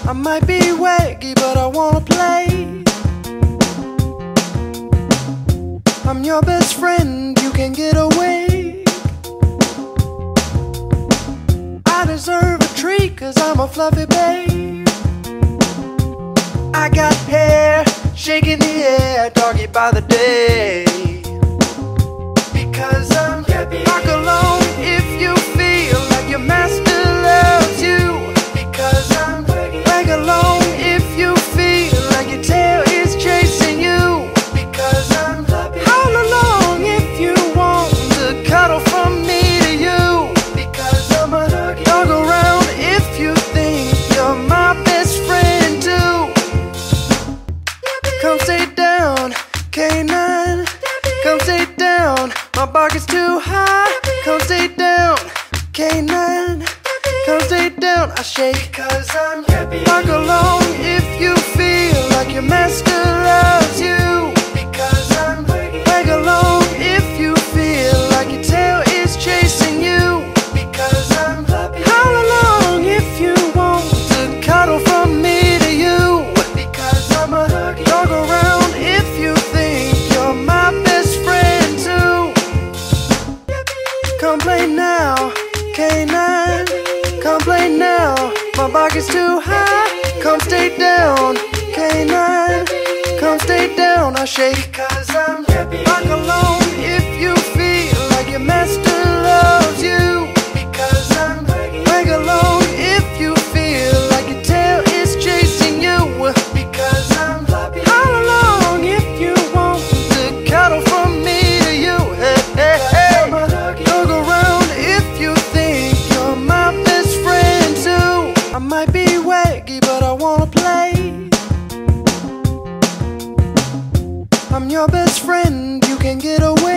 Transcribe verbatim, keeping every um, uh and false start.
I might be waggy, but I wanna play. I'm your best friend, you can get away. I deserve a treat, cause I'm a fluffy babe. I got hair shaking the air, doggy by the day. Because I'm happy. Rock along if you feel like your master loves you. Because I'm waggy. Wag along if you feel like your tail is chasing you. Because I'm happy. Howl along if you want to cuddle from me to you. Because I'm a doggy. Dog around if you think you're my best friend too. Come stay down, K nine. Come stay down, my bark is too high. Come stay down, K nine. Come stay down, I shake cause I'm happy. Bark along if you feel like your master loves you. Because I'm waggy. Wag along if you feel like your tail is chasing you. Because I'm happy. Howl along if you want to cuddle from me to you. Because I'm a dog around if you think you're my best friend too. Come play now, K nine. Come play now, my bark is too high. Come stay down, K nine. Come stay down, I shake cause I'm happy. Bark along if you feel like your master loves you. Because I'm waggy. Wag along if you feel like your tail is chasing you. Because I'm happy. Howl along if you want to cuddle from me to you. Hey, hey, hey. Dog around if you think you're my best friend too. I might be waggy, but I wanna play. I'm your best friend, you can get away.